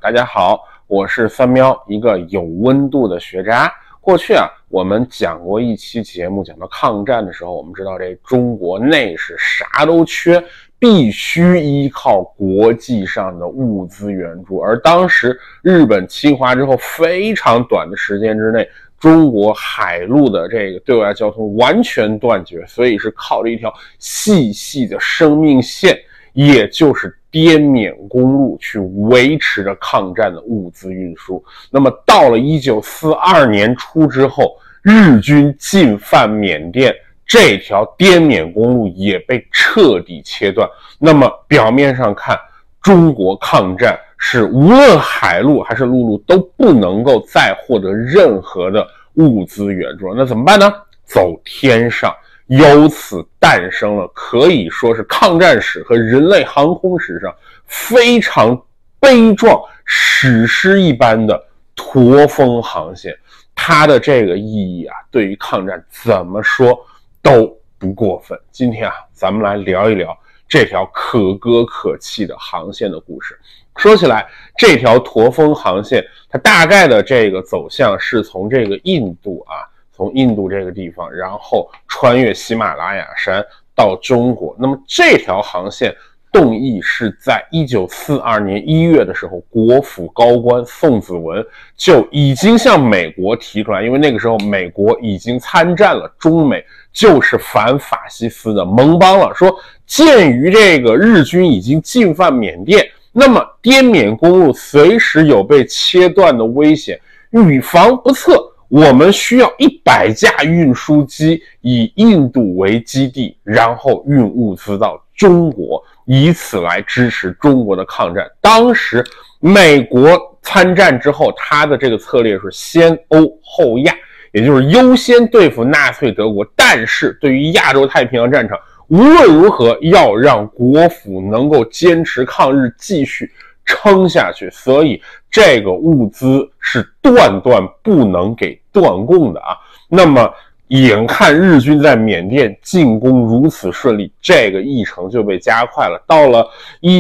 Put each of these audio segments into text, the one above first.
大家好，我是三喵，一个有温度的学渣。过去我们讲过一期节目，讲到抗战的时候，我们知道这中国内是啥都缺，必须依靠国际上的物资援助。而当时日本侵华之后，非常短的时间之内，中国海陆的这个对外交通完全断绝，所以是靠着一条细细的生命线，也就是滇缅公路去维持着抗战的物资运输。那么到了1942年初之后，日军进犯缅甸，这条滇缅公路也被彻底切断。那么表面上看，中国抗战是无论海路还是陆路都不能够再获得任何的物资援助，那怎么办呢？走天上。由此诞生了可以说是抗战史和人类航空史上非常悲壮史诗一般的驼峰航线。它的这个意义对于抗战怎么说都不过分。今天咱们来聊一聊这条可歌可泣的航线的故事。说起来，这条驼峰航线它大概的这个走向是从这个印度从印度这个地方，然后穿越喜马拉雅山到中国。那么这条航线动议是在1942年1月的时候，国府高官宋子文就已经向美国提出来，因为那个时候美国已经参战了，中美就是反法西斯的盟邦了，说鉴于这个日军已经进犯缅甸，那么滇缅公路随时有被切断的危险，预防不测，我们需要100架运输机以印度为基地，然后运物资到中国，以此来支持中国的抗战。当时美国参战之后，他的这个策略是先欧后亚，也就是优先对付纳粹德国，但是对于亚洲太平洋战场，无论如何要让国府能够坚持抗日，继续撑下去，所以这个物资是断不能给断供的那么眼看日军在缅甸进攻如此顺利，这个议程就被加快了。到了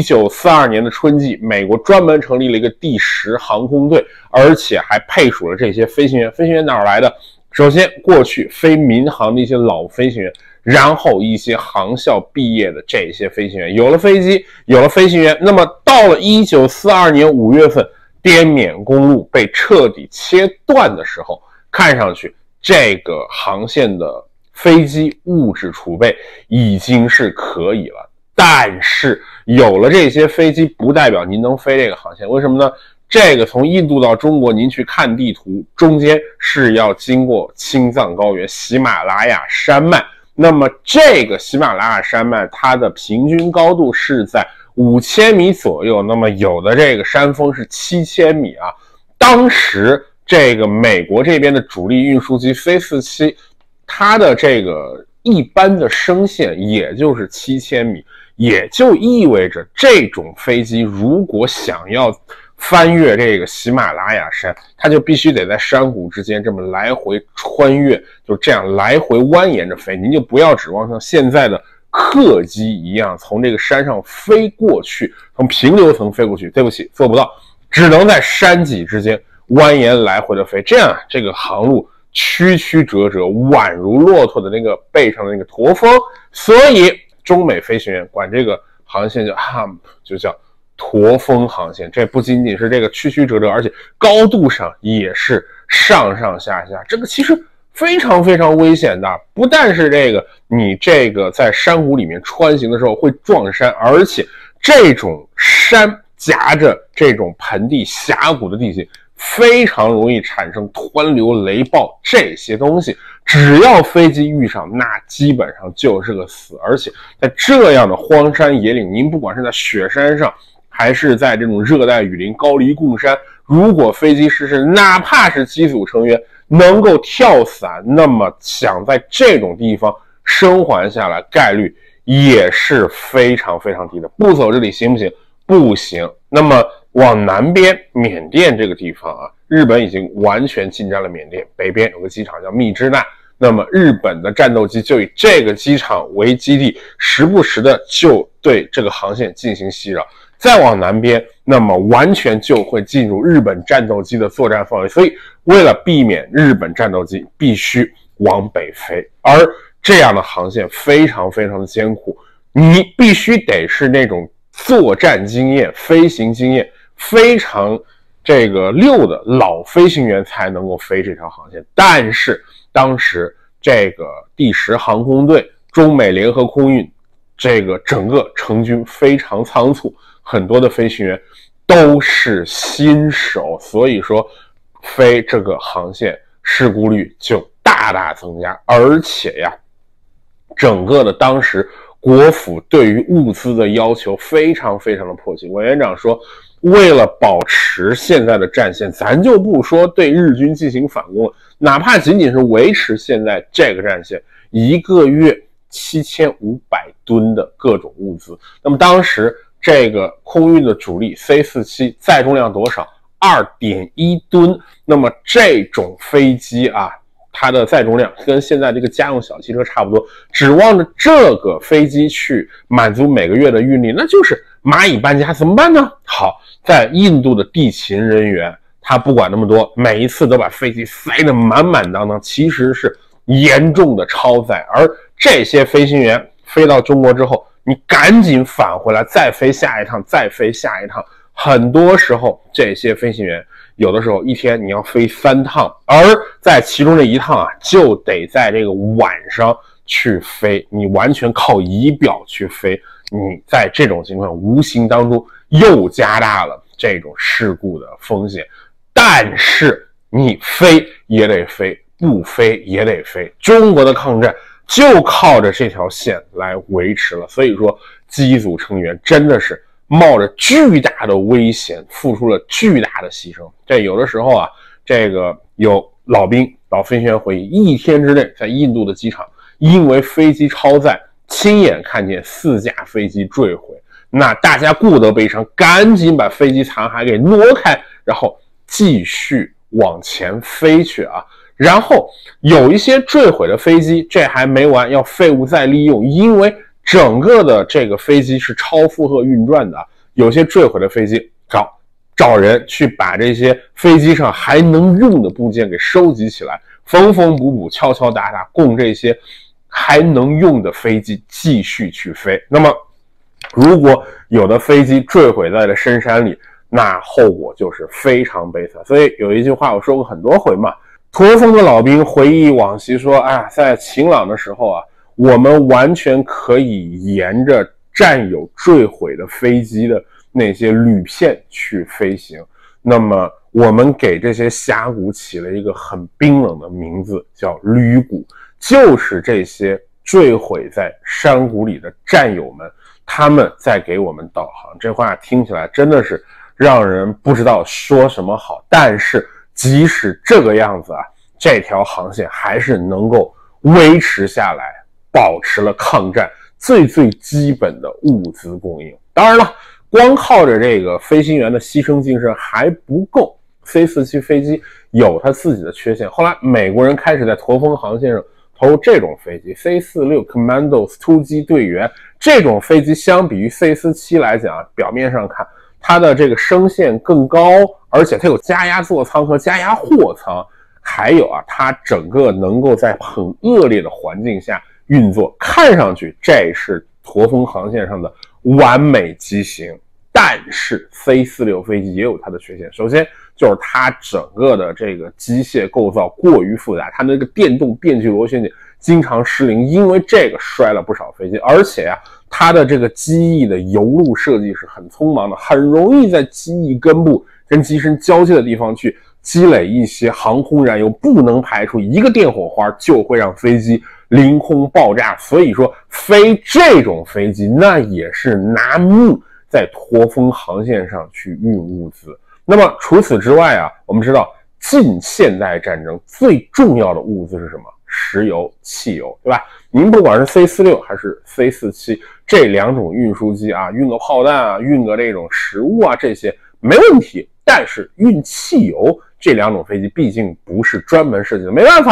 1942年的春季，美国专门成立了一个第10航空队，而且还配属了这些飞行员。飞行员哪儿来的？首先过去飞民航的一些老飞行员，然后一些航校毕业的这些飞行员，有了飞机，有了飞行员，那么到了1942年5月份，滇缅公路被彻底切断的时候，看上去这个航线的飞机物质储备已经是可以了。但是有了这些飞机不代表您能飞这个航线，为什么呢？这个从印度到中国，您去看地图，中间是要经过青藏高原、喜马拉雅山脉。那么这个喜马拉雅山脉它的平均高度是在5000米左右，那么有的这个山峰是7000米当时这个美国这边的主力运输机 C-47， 它的这个一般的升限也就是7000米，也就意味着这种飞机如果想要翻越这个喜马拉雅山，它就必须得在山谷之间这么来回穿越，就这样来回蜿蜒着飞。您就不要指望像现在的客机一样从这个山上飞过去，从平流层飞过去，对不起，做不到，只能在山脊之间蜿蜒来回的飞，这样这个航路曲曲折折，宛如骆驼的那个背上的那个驼峰。所以中美飞行员管这个航线叫 HUMP， 就叫驼峰航线。这不仅仅是这个曲曲折折，而且高度上也是上上下下，这个其实非常非常危险的。不但是这个你这个在山谷里面穿行的时候会撞山，而且这种山夹着这种盆地峡谷的地形，非常容易产生湍流、雷暴这些东西，只要飞机遇上，那基本上就是个死。而且在这样的荒山野岭，您不管是在雪山上还是在这种热带雨林高黎贡山，如果飞机失事，哪怕是机组成员能够跳伞，那么想在这种地方生还下来概率也是非常非常低的。不走这里行不行？不行。那么往南边缅甸这个地方日本已经完全进占了缅甸，北边有个机场叫密支那， 那么日本的战斗机就以这个机场为基地，时不时的就对这个航线进行袭扰。再往南边，那么完全就会进入日本战斗机的作战范围，所以为了避免日本战斗机必须往北飞，而这样的航线非常非常的艰苦，你必须得是那种作战经验、飞行经验非常这个溜的老飞行员才能够飞这条航线。但是当时这个第10航空队、中美联合空运这个整个成军非常仓促，很多的飞行员都是新手，所以说飞这个航线事故率就大大增加。而且呀，整个的当时国府对于物资的要求非常非常的迫切。委员长说，为了保持现在的战线，咱就不说对日军进行反攻了，哪怕仅仅是维持现在这个战线，1个月7500吨的各种物资。那么当时这个空运的主力 C-47 载重量多少？ 2.1 吨。那么这种飞机啊，它的载重量跟现在这个家用小汽车差不多，指望着这个飞机去满足每个月的运力，那就是蚂蚁搬家，怎么办呢？好，在印度的地勤人员他不管那么多，每一次都把飞机塞得满满当当，其实是严重的超载。而这些飞行员飞到中国之后，你赶紧返回来，再飞下一趟，再飞下一趟。很多时候这些飞行员有的时候一天你要飞3趟，而在其中这一趟啊，就得在这个晚上去飞，你完全靠仪表去飞，你在这种情况无形当中又加大了这种事故的风险。但是你飞也得飞，不飞也得飞，中国的抗战就靠着这条线来维持了。所以说机组成员真的是冒着巨大的危险，付出了巨大的牺牲。这有的时候啊，这个有老飞行员回忆，1天之内在印度的机场，因为飞机超载，亲眼看见4架飞机坠毁。那大家顾得悲伤，赶紧把飞机残骸给挪开，然后继续往前飞去啊。然后有一些坠毁的飞机，这还没完，要废物再利用，因为整个的这个飞机是超负荷运转的，有些坠毁的飞机找人去把这些飞机上还能用的部件给收集起来，缝缝补补，敲敲打打，供这些还能用的飞机继续去飞。那么如果有的飞机坠毁在了深山里，那后果就是非常悲惨。所以有一句话我说过很多回嘛，驼峰的老兵回忆往昔说，在晴朗的时候啊，我们完全可以沿着战友坠毁的飞机的那些铝片去飞行。那么我们给这些峡谷起了一个很冰冷的名字，叫铝谷，就是这些坠毁在山谷里的战友们，他们在给我们导航。这话听起来真的是让人不知道说什么好，但是即使这个样子啊，这条航线还是能够维持下来，保持了抗战最基本的物资供应。当然了，光靠着这个飞行员的牺牲精神还不够， C-47 飞机有它自己的缺陷。后来美国人开始在驼峰航线上投入这种飞机， C-46 Commandos 突击队员，这种飞机相比于 C-47 来讲，表面上看它的这个升限更高，而且它有加压座舱和加压货舱，还有它整个能够在很恶劣的环境下运作，看上去这是驼峰航线上的完美机型。但是 C-46 飞机也有它的缺陷，首先就是它整个的这个机械构造过于复杂，它那个电动电气螺旋桨经常失灵，因为这个摔了不少飞机。而且它的这个机翼的油路设计是很匆忙的，很容易在机翼根部跟机身交接的地方去积累一些航空燃油，不能排除，一个电火花就会让飞机凌空爆炸。所以说飞这种飞机那也是拿命在驼峰航线上去运物资。那么除此之外我们知道近现代战争最重要的物资是什么？石油、汽油，对吧？您不管是 C-46 还是 C-47 这两种运输机运个炮弹运个这种食物这些没问题。但是运汽油这两种飞机毕竟不是专门设计的，没办法，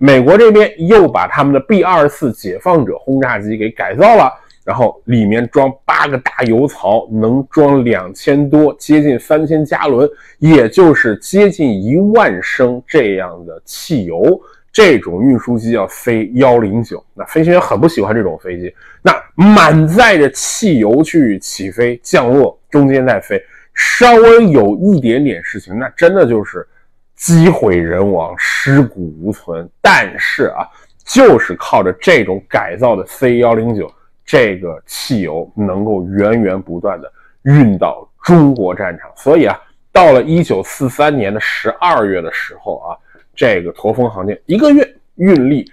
美国这边又把他们的 B-24解放者轰炸机给改造了，然后里面装8个大油槽，能装2000多，接近3000加仑，也就是接近1万升这样的汽油。这种运输机要飞109，那飞行员很不喜欢这种飞机，那满载着汽油去起飞降落，中间再飞，稍微有一点点事情，那真的就是机毁人亡，尸骨无存。但是啊，就是靠着这种改造的 C109，这个汽油能够源源不断的运到中国战场。所以啊，到了1943年的12月的时候啊，这个驼峰航线一个月运力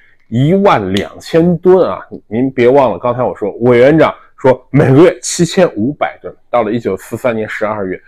12000吨啊！您别忘了，刚才我说委员长说每个月7500吨，到了1943年12月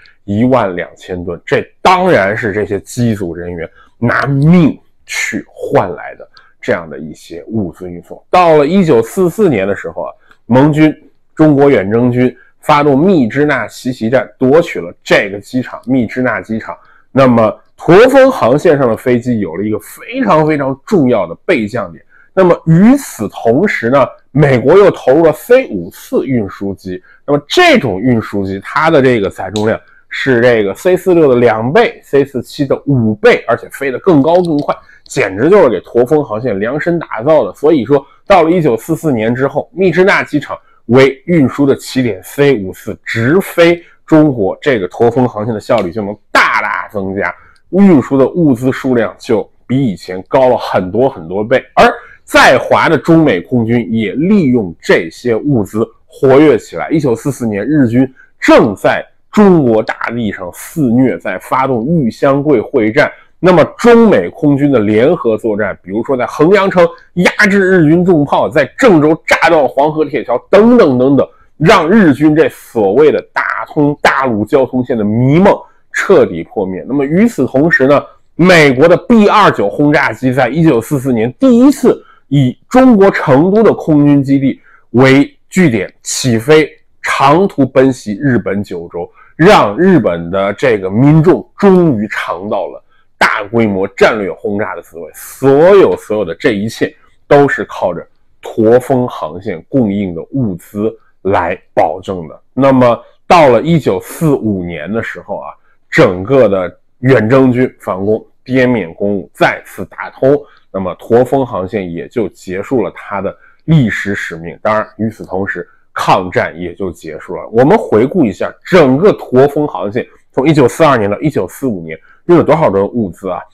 12000吨，这当然是这些机组人员拿命去换来的这样的一些物资运送。到了1944年的时候啊，盟军中国远征军发动密支那奇袭战，夺取了这个机场密支那机场。那么驼峰航线上的飞机有了一个非常非常重要的备降点。那么与此同时呢，美国又投入了 C54 运输机。那么这种运输机它的这个载重量是这个 C46 的2倍， C47 的5倍，而且飞得更高更快，简直就是给驼峰航线量身打造的。所以说到了1944年之后，密支那机场为运输的起点， C54 直飞中国，这个驼峰航线的效率就能大大增加，运输的物资数量就比以前高了很多很多倍。而在华的中美空军也利用这些物资活跃起来。1944年，日军正在中国大地上肆虐，在发动豫湘桂会战。那么中美空军的联合作战，比如说在衡阳城压制日军重炮，在郑州炸断黄河铁桥等等等等，让日军这所谓的打通大陆交通线的迷梦彻底破灭。那么与此同时呢，美国的 B-29轰炸机在1944年第一次以中国成都的空军基地为据点起飞，长途奔袭日本九州，让日本的这个民众终于尝到了大规模战略轰炸的滋味。所有的这一切都是靠着驼峰航线供应的物资来保证的。那么到了1945年的时候啊，整个的远征军反攻滇缅公路再次打通，那么驼峰航线也就结束了它的历史使命。当然与此同时，抗战也就结束了。我们回顾一下整个驼峰航线从1942年到1945年运了多少吨物资啊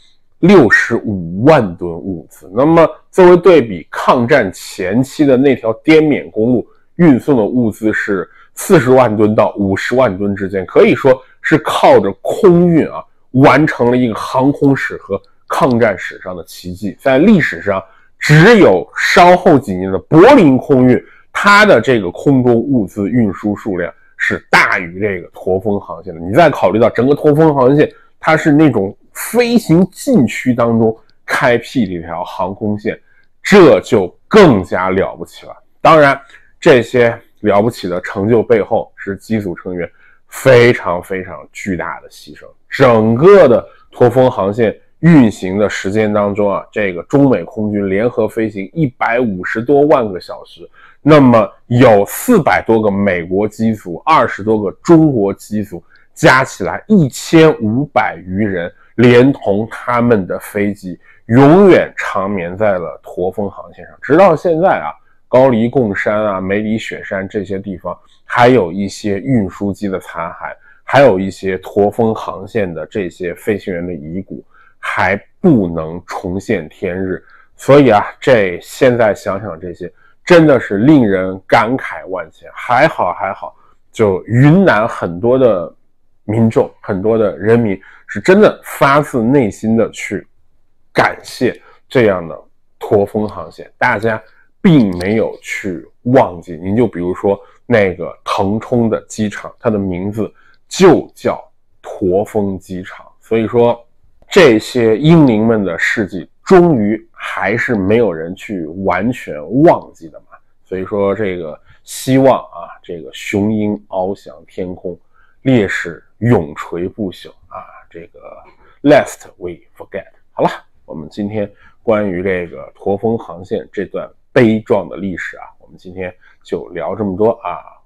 ？65万吨物资。那么作为对比，抗战前期的那条滇缅公路运送的物资是40万吨到50万吨之间，可以说是靠着空运啊完成了一个航空史和抗战史上的奇迹。在历史上只有稍后几年的柏林空运，它的这个空中物资运输数量是大于这个驼峰航线的。你再考虑到整个驼峰航线它是那种飞行禁区当中开辟的一条航空线，这就更加了不起了。当然这些了不起的成就背后是机组成员非常非常巨大的牺牲。整个的驼峰航线运行的时间当中啊，这个中美空军联合飞行150多万个小时，那么有400多个美国机组，20多个中国机组，加起来1500余人，连同他们的飞机永远长眠在了驼峰航线上。直到现在啊，高黎贡山啊、梅里雪山这些地方还有一些运输机的残骸，还有一些驼峰航线的这些飞行员的遗骨还不能重现天日。所以啊，这现在想想这些真的是令人感慨万千。还好就云南很多的民众，很多的人民是真的发自内心的去感谢这样的驼峰航线，大家并没有去忘记。您就比如说那个腾冲的机场，它的名字就叫驼峰机场。所以说这些英灵们的事迹终于还是没有人去完全忘记的嘛。所以说这个希望啊，这个雄鹰翱翔天空，烈士永垂不朽啊，这个 lest we forget。好了，我们今天关于这个驼峰航线这段悲壮的历史啊，我们今天就聊这么多啊。